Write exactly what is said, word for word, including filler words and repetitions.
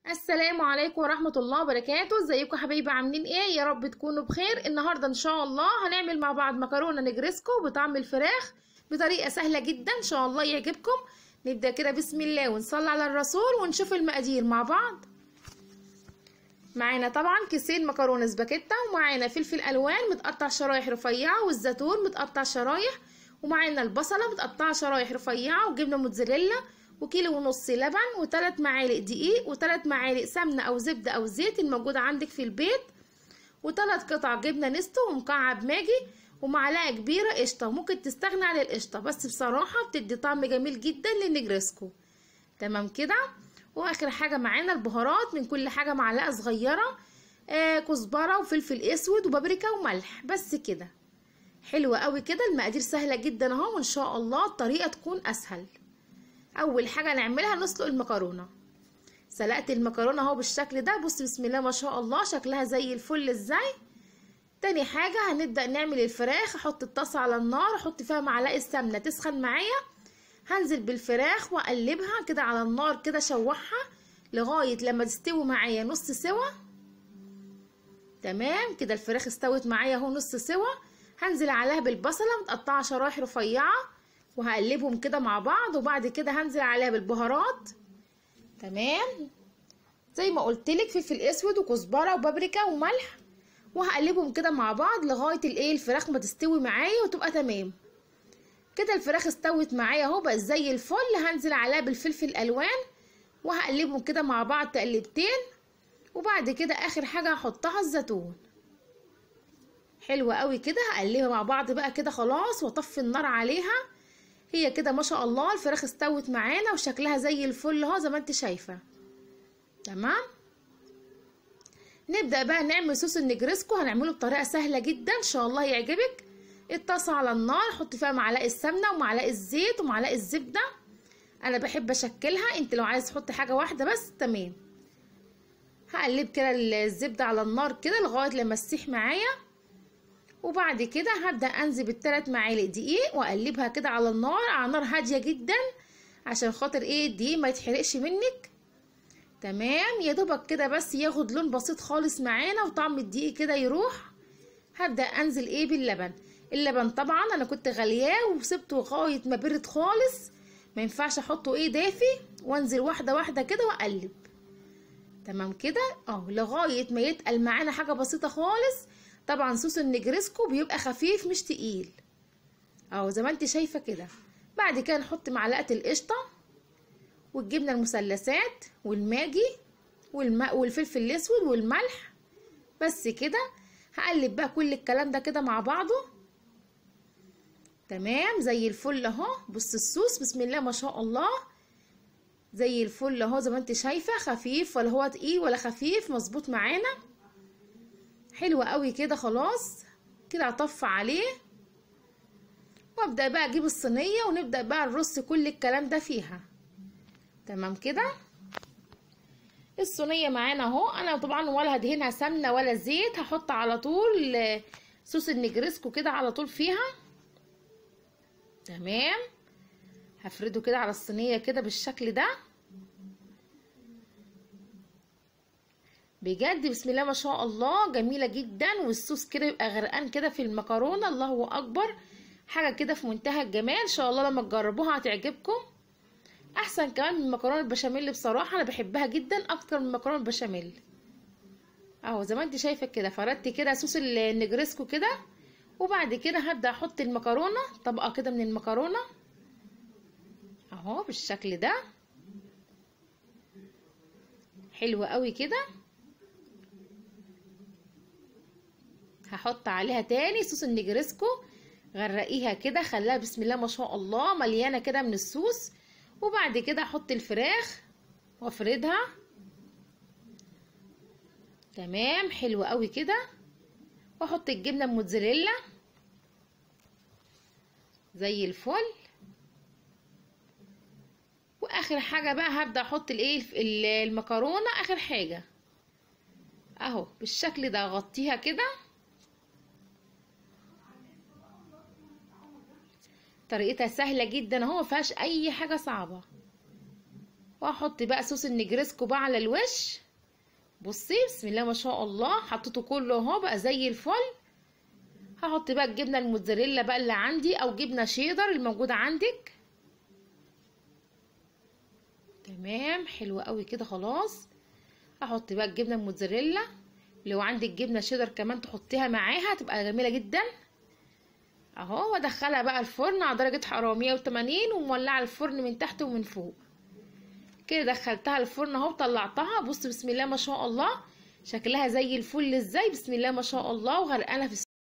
السلام عليكم ورحمة الله وبركاته. ازيكم حبايبي؟ عاملين ايه؟ يا رب تكونوا بخير. النهاردة ان شاء الله هنعمل مع بعض مكرونة نجرسكو بطعم الفراخ بطريقة سهلة جدا ان شاء الله يعجبكم. نبدأ كده بسم الله ونصلي على الرسول ونشوف المقادير مع بعض. معانا طبعا كيسين مكرونة سباكيتا، ومعانا فلفل الوان متقطع شرايح رفيعة، والزيتون متقطع شرايح، ومعانا البصلة متقطعة شرايح رفيعة، وجبنة موتزاريلا، وكيلو ونص لبن، وثلاث معالق دقيق، وثلاث معالق سمنة او زبدة او زيت الموجودة عندك في البيت، وثلاث قطع جبنة نستو، ومكعب ماجي، ومعلقة كبيرة قشطة. ممكن تستغنى عن القشطة، بس بصراحة بتدي طعم جميل جدا للنجرسكو. تمام كده. واخر حاجة معانا البهارات، من كل حاجة معلقة صغيرة، آه كزبرة وفلفل اسود وبابريكا وملح، بس كده. حلوة قوي كده. المقادير سهلة جدا اهو، وان شاء الله الطريقة تكون اسهل. اول حاجة نعملها نسلق المكرونة. سلقت المكرونة اهو بالشكل ده، بص بسم الله ما شاء الله شكلها زي الفل ازاي. تاني حاجة هنبدأ نعمل الفراخ. احط الطاسة على النار، احط فيها معلقة سمنة تسخن معايا، هنزل بالفراخ واقلبها كده على النار كده، شوحها لغاية لما تستوي معايا نص سوا. تمام كده الفراخ استوت معايا اهو نص سوا. هنزل عليها بالبصلة متقطعة شرايح رفيعة، وهقلبهم كده مع بعض، وبعد كده هنزل عليها بالبهارات. تمام زي ما قلتلك، فلفل اسود وكزبرة وبابريكا وملح، وهقلبهم كده مع بعض لغاية الايه الفراخ ما تستوي معايا وتبقى تمام كده. الفراخ استوت معايا اهو بقت زي الفل. هنزل عليها بالفلفل الالوان، وهقلبهم كده مع بعض تقلبتين، وبعد كده اخر حاجة هحطها الزيتون. حلوة قوي كده. هقلبها مع بعض بقى كده خلاص، واطفي النار عليها. هي كده ما شاء الله الفراخ استوت معانا وشكلها زي الفل اهو زي ما انت شايفة. تمام. نبدأ بقى نعمل صوص النجرسكو. هنعمله بطريقة سهلة جدا ان شاء الله يعجبك. الطاسة على النار، حط فيها معلقة سمنة ومعلقة زيت ومعلقة زبدة. انا بحب اشكلها، انت لو عايز تحط حاجة واحدة بس تمام. هقلب كده الزبدة على النار كده لغاية لما تسيح معايا، وبعد كده هبدأ انزل بالثلاث معالق دقيق واقلبها كده على النار، على نار هادية جدا، عشان خاطر ايه الدقيق ما يتحرقش منك. تمام يا دوبك كده بس ياخد لون بسيط خالص معانا، وطعم الدقيق كده يروح. هبدأ انزل ايه باللبن. اللبن طبعا انا كنت غلياه وسبته لغايه ما برد خالص، ما ينفعش احطه ايه دافي، وانزل واحده واحده كده واقلب. تمام كده اه لغايه ما يتقل معانا حاجه بسيطه خالص. طبعا صوص النجرسكو بيبقى خفيف مش تقيل اهو زي ما انت شايفه كده. بعد كده نحط معلقه القشطه والجبنه المثلثات والماجي والماء والفلفل الاسود والملح، بس كده. هقلب بقى كل الكلام ده كده مع بعضه. تمام زي الفل اهو. بص الصوص بسم الله ما شاء الله زي الفل اهو زي ما انت شايفه، خفيف ولا هو تقيل ولا خفيف، مظبوط معانا. حلوه قوي كده. خلاص كده هطفي عليه، وابدا بقى اجيب الصينيه ونبدا بقى نرص كل الكلام ده فيها. تمام كده. الصينيه معانا اهو. انا طبعا ولا هدهنها سمنه ولا زيت، هحط على طول صوص النجرسكو كده على طول فيها. تمام. هفرده كده على الصينيه كده بالشكل ده. بجد بسم الله ما شاء الله جميله جدا، والصوص كده يبقى غرقان كده في المكرونه. الله اكبر، حاجه كده في منتهى الجمال. ان شاء الله لما تجربوها هتعجبكم، احسن كمان من المكرونه البشاميل. بصراحه انا بحبها جدا اكتر من المكرونه البشاميل. اهو زي ما انت شايفه كده فردت كده صوص النجرسكو كده، وبعد كده هبدا احط المكرونه طبقه كده من المكرونه اهو بالشكل ده. حلوة قوي كده. هحط عليها تاني صوص النجرسكو، غرقيها كده خليها بسم الله ما شاء الله مليانة كده من الصوص، وبعد كده احط الفراخ وافردها. تمام حلوة قوي كده. واحط الجبنة الموتزاريلا زي الفل. واخر حاجة بقى هبدأ احط الايه المكرونة اخر حاجة اهو بالشكل ده. اغطيها كده. طريقتها سهلة جدا اهو، مفيهاش اي حاجة صعبة. وهحط بقى صوص النجريسكو بقى على الوش. بصي بسم الله ما شاء الله، حطيته كله اهو بقى زي الفل. هحط بقى الجبنه الموتزاريلا بقى اللي عندي او جبنه شيدر الموجوده عندك. تمام حلو قوي كده خلاص. هحط بقى الجبنه الموتزاريلا، لو عندك جبنه شيدر كمان تحطيها معاها تبقى جميله جدا اهو. وادخلها بقى الفرن على درجه حراره مية وتمانين ومولعه الفرن من تحت ومن فوق كده. دخلتها الفرن اهو وطلعتها. بص بسم الله ما شاء الله شكلها زي الفل ازاي، بسم الله ما شاء الله، وغرقانه في